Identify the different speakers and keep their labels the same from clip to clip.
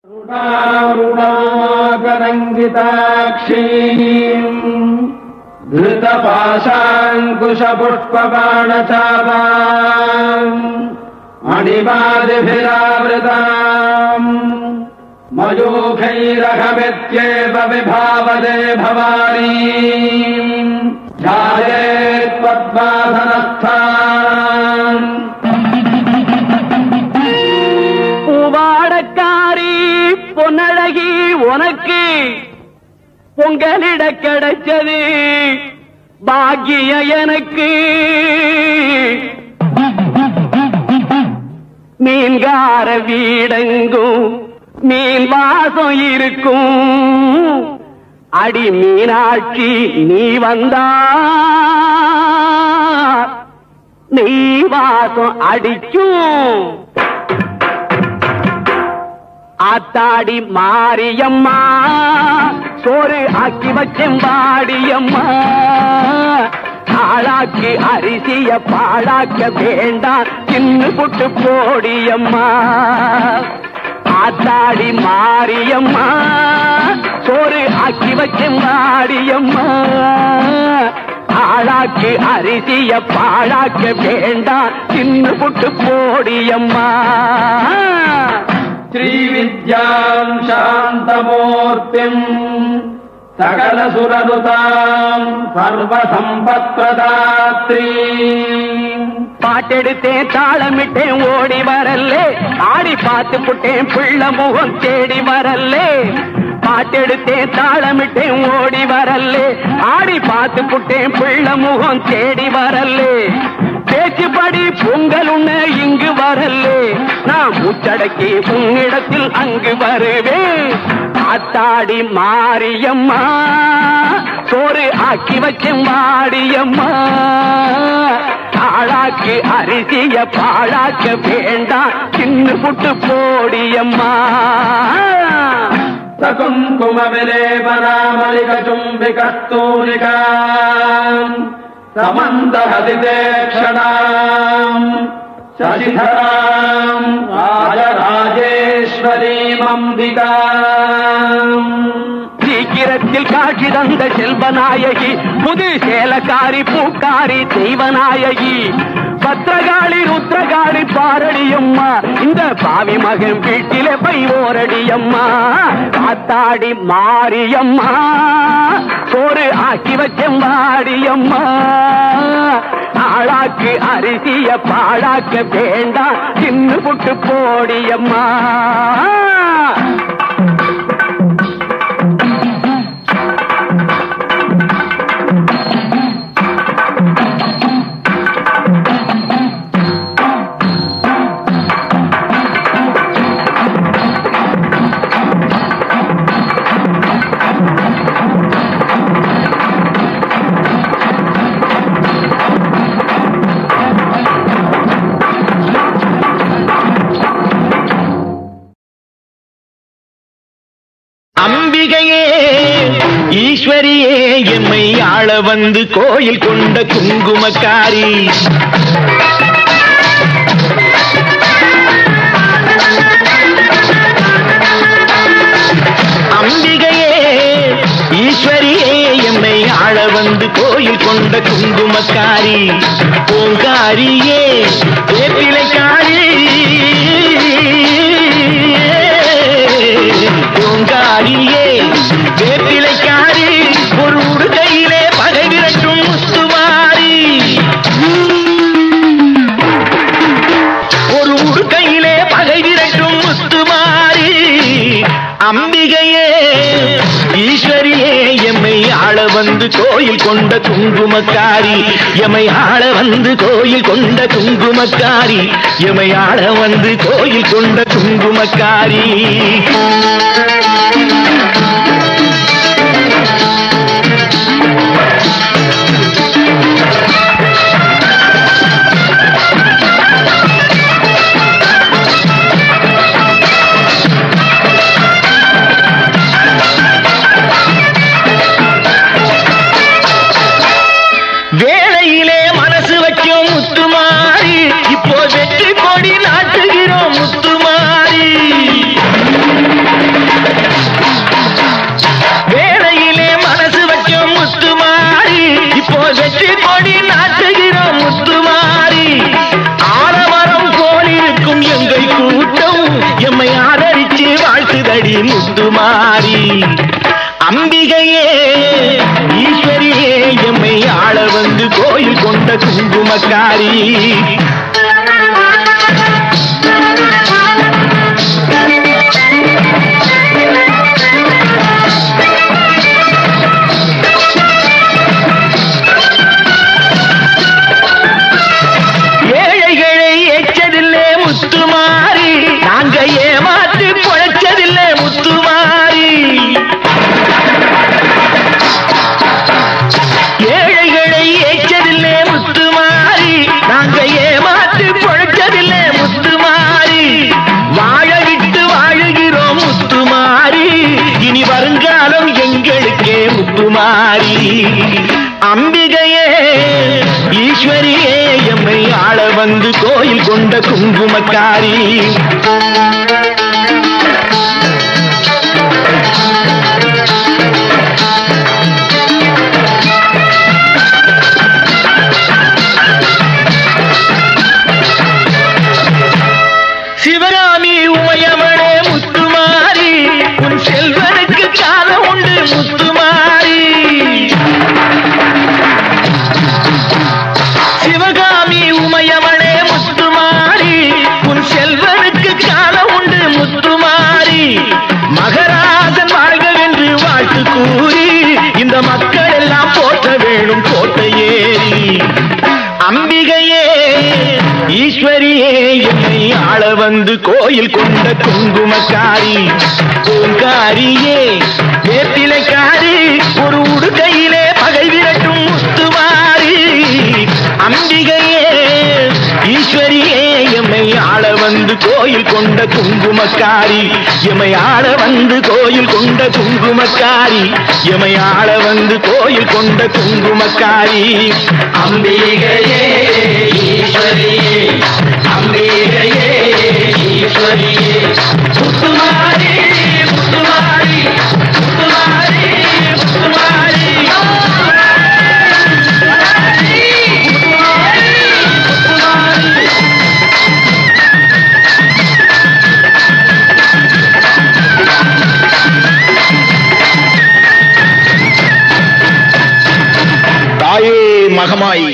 Speaker 1: रुणारुणाकरङ्गिताक्षीम् धृतपाशाङ्कुशपुष्पबाणचापाम् मणिपादिभिरावृताम् मयूखैरहमित्येव विभावदे भवानी ध्यायेत्पद्मासनस्थान्
Speaker 2: பூவாடக்காரி பொன்னழகி உனக்கு பொங்கலிட கிடைச்சது பாக்கிய எனக்கு மீன்கார வீடெங்கும் மீன் வாசம் இருக்கும் அடி மீனாட்சி நீ வந்தா நீ வாசம் அடிக்கும் ஆத்தாடி மாரியம்மா சோறு ஆக்கி வச்சேன் வாடியம்மா ஆளாக்கி அரிசிய பாழாக்க வேண்டாம் சின்ன புட்டு போடியம்மா ஆத்தாடி மாரியம்மா சோறு ஆக்கி வச்சேன் வாடியம்மா ஆளாக்கி அரிசிய பாழாக்க வேண்டாம் சின்ன புட்டு போடியம்மா
Speaker 1: श्रीविद्याम् शान्तमूर्तिम् सकलसुरनुताम् सर्वसम्पत्प्रदात्री
Speaker 2: பாட்டெடுத்தேன் தாளமிட்டேன் ஓடி வரல்லே ஆடி பார்த்து புட்டேன் பிள்ள முகம் தேடி வரல்லே பாட்டெடுத்தேன் தாளமிட்டேன் ஓடி வரல்லே ஆடி பார்த்து புட்டேன் பிள்ள முகம் தேடி வரல்லே பேச்சுப்படி பொங்கல் உண்ண இங்கு வரல்லே நான் முச்சடக்கி உன்னிடத்தில் அங்கு வருவேன் ஆத்தாடி மாரியம்மா சோறு ஆக்கி வச்சேன் வாடியம்மா ஆளாக்கி அரிசிய பாழாக்க வேண்டாம் சின்ன புட்டு போடியம்மா
Speaker 1: சகுங்கும விலேபனாமலிக சும்பிகஸ்தூரிகா समन्दहदितेक्षणाम् शशिधराम् राजराजेश्वरीमम्बिकाम्
Speaker 2: சீக்கிரத்தில் காட்சி தந்த செல்வநாயகி புது சேலக்காரி பூக்காரி தெய்வநாயகி பத்திரகாளி ருத்ரகாளி பாரடியம்மா இந்த பாவி மகன் வீட்டிலே பை ஓரடியம்மா ஆத்தாடி மாரியம்மா சோறு ஆக்கி வச்சேன் வாடியம்மா ஆளாக்கு அரிசிய பாழாக்க வேண்டாம் சின்ன புட்டு போடியம்மா
Speaker 3: அம்பிகையே ஈஸ்வரியே எம்மை ஆள வந்து கோயில் கொண்ட குங்குமக்காரி அம்பிகையே ஈஸ்வரியே எம்மை ஆள வந்து கோயில் கொண்ட குங்குமக்காரி பூங்காரியே வேப்பிலைக்காரி பூங்காரியே வேப்பிலைக்காரி ஒரு உடுகையிலே பகை விரட்டும் முத்துமாரி ஒரு உடுகையிலே பகை விரட்டும் முத்துமாரி அம்பிகையே ஈஸ்வரியே எம்மை ஆள வந்து கோயில் கொண்ட குங்குமக்காரி எம்மை ஆள வந்து கோயில் கொண்ட குங்குமக்காரி எம்மை ஆள வந்து கோயில் கொண்ட குங்குமக்காரி வேளையிலே மனசு வைக்கும் முத்துமாரி இப்போ வெற்றி கொடி நாட்டுகிறோம் முத்துமாரி பாரடி முத்துமாரி. அம்பிகையே ஈஸ்வரியே எம்மை ஆள வந்து கோயில் கொண்ட குங்குமக்காரி. அம்பிகையே ஈஸ்வரியே எம்மை ஆள வந்து கோயில் கொண்ட குங்குமக்காரி. சிவகாமி உமையவனே முத்துமாரி, உன் செல்வனுக்கு காலம் உண்டு முத்துமாரி. சிவகாமி உமையவனே முத்துமாரி, உன் செல்வனுக்கு காலம் உண்டு முத்துமாரி. மகராஜன் வாழ்கவென்று வாழ்த்து கூறி இந்த மக்கள் எல்லாம் போற்ற வேணும் கோட்டை ஏறி. அம்பிகையே ஈஸ்வரியே என்னை ஆள வந்து கோயில் கொண்ட குங்குமக்காரி. பூங்காரியே வேப்பிலைக்காரி, ஒரு உடுக்கையிலே பகை விரட்டும் முத்துமாரி. அம்பிகையே ஈஸ்வரியே எம்மை ஆள வந்து கோயில் கொண்ட குங்குமக்காரி. எம்மை ஆள வந்து கோயில் கொண்ட குங்குமக்காரி. எம்மை ஆள வந்து கோயில் கொண்ட குங்குமக்காரி.
Speaker 1: அம்பிகையே ஈஸ்வரியே, அம்பிகையே ஈஸ்வரியே, முத்துமாரி முத்துமாரி முத்துமாரி முத்துமாரி.
Speaker 3: தாயே மகமாயி.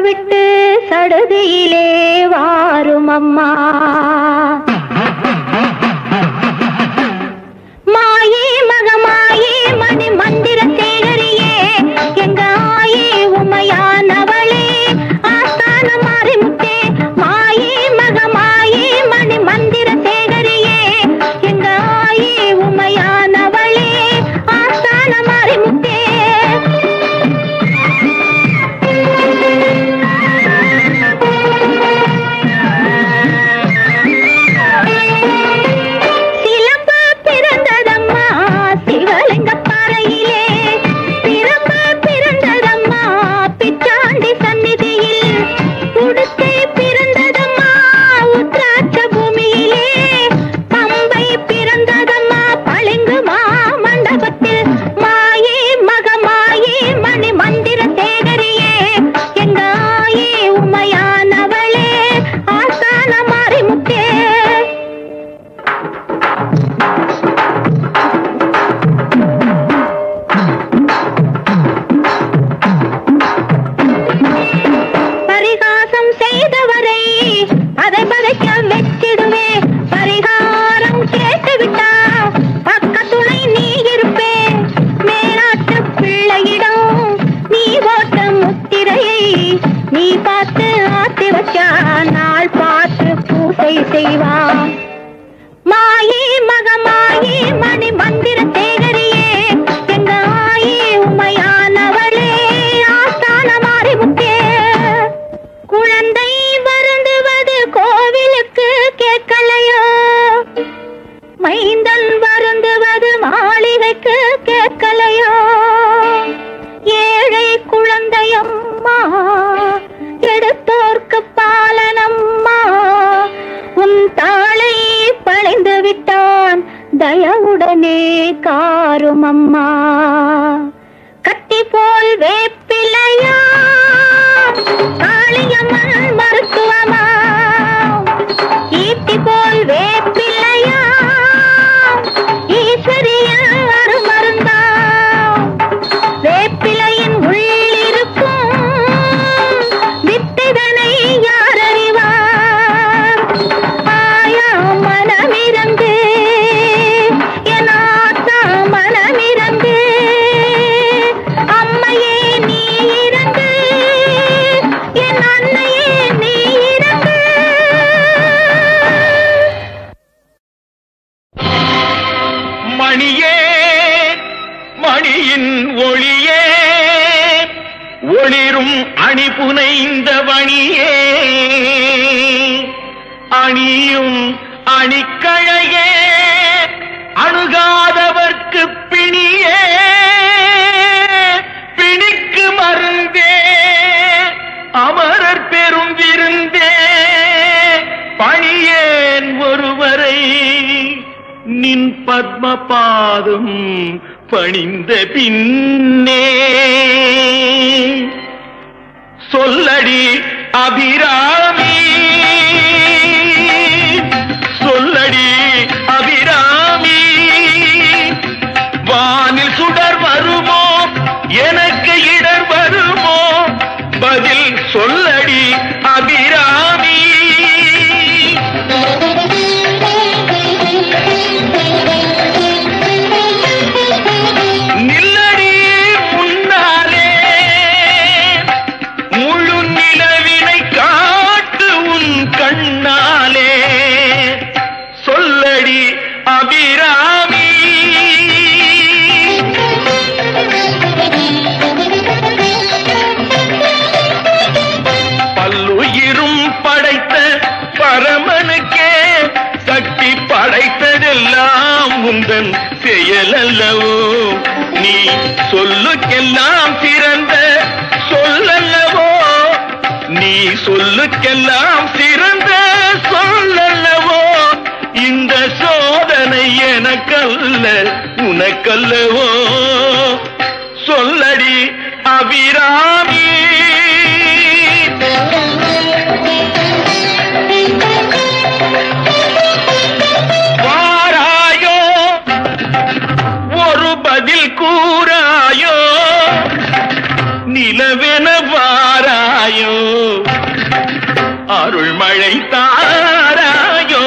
Speaker 4: விட்டு சடுதியிலே வாரும் அம்மா. மாயே மகமாயே மணி மந்திர சேகரியே எங்க ஆயே உமையானவளே ஆஸ்தான மாரிமுத்தே. மாயே மகமாயே மணி மந்திர சேகரியே எங்க ஆயே உமையானவளே ஆஸ்தான மாரிமுத்தே. மாயே மகமாயே மணி மந்திர சேகரியே எங்க ஆயே உமையானவளே ஆஸ்தான மாரிமுத்தே. குழந்தை வருந்துவது கோவிலுக்கு கேட்கலையோ, மைந்தன் வருந்துவது மாளிகைக்கு கேட்கலையோ. ஏழை குழந்தையம்மா எடுத்தோர்க்கு பாலனம்மா. உன் தாளை பழிந்து விட்டான் தயவுடனே காரும் அம்மா. கட்டி போல் வேப்பிலையா காளியம்மன் மருத்துவமா. ஈட்டி போல் வேப்பிலையா ஈஸ்வரியின் அருமருந்தா. வேப்பிலையின் உள்ளிருக்கும் வித்தைதனை யார் அறிவார். ஆயா மனமிரங்கு என் ஆத்தா மனமிரங்கு. அம்மையே நீ இறங்கு என் அன்னையே நீ இறங்கு.
Speaker 3: மணியே மணியின் ஒளியே ஒளிரும் அணிபுனைந்த மணியே அணியும் அணிக்கழையே அணுகாதவர்க்கு பிணியே பிணிக்கு மருந்தே அமரர் பெரும் விருந்தே. பணியேன் ஒருவரை நின் பத்ம பாதம் பணிந்த பின்னே. சொல்லடி அபிராமி சொல்லடி அபிராமி. வானில் சுடர் வருமோ எனக்கு இடர் வருமோ பதில் சொல்லடி அபிராமி. நில்லடி முன்னாலே முழு நிலவினை காட்டு உன் கண்ணாலே. சொல்லடி அபிராமி. பல்லுயிரும் படைத்த பரமனுக்கே சக்தி படைத்ததெல்லாம் உந்தன் செயலல்லவோ. நீ சொல்லுக்கெல்லாம் சிறந்த சொல்லல்லவோ. நீ சொல்லுக்கெல்லாம் சிறந்த சொல்லல்லவோ. இந்த சோதனை எனக்கல்ல உனக்கல்லவோ. சொல்லடி அபிராமி. வாராயோ ஒரு பதில் கூறாயோ நிலவென வாராயோ. மழை தாராயோ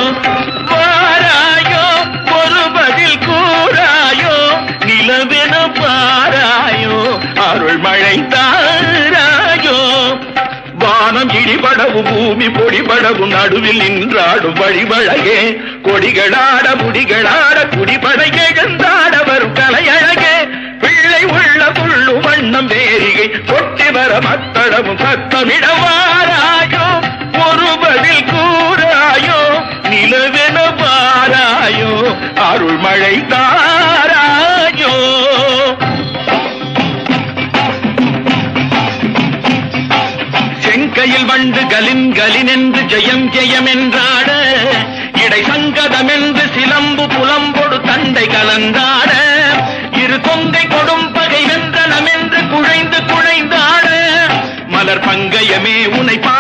Speaker 3: வாராயோ ஒரு பதில் கூறாயோ நிலவென பாராயோ அருள் மழை தாராயோ வானம் இடிபடவும் பூமி பொடிபடவும் நடுவில் நின்றாடும் வழிவழகே கொடிகளாட முடிகளாட குடிபட எழுந்தாட வரும் கலையழகே பிள்ளை உள்ள புள்ளு வண்ணம் வேரிகை கொட்டி வர மத்தளமும் சத்தமிடவாராயோ ஒரு பதில் கூறாயோ நிலவென பாராயோ அருள் மழை தாராயோ செங்கையில் வண்டு கலின் கலின் என்று ஜெயம் ஜெயம் என்றாட இடை சங்கதம் என்று சிலம்பு புலம்பொடு தண்டை கலந்தாட இரு கொங்கை கொடும் பகை வென்றனம் என்று குழைந்து குழைந்தாட மலர் பங்கயமே உனை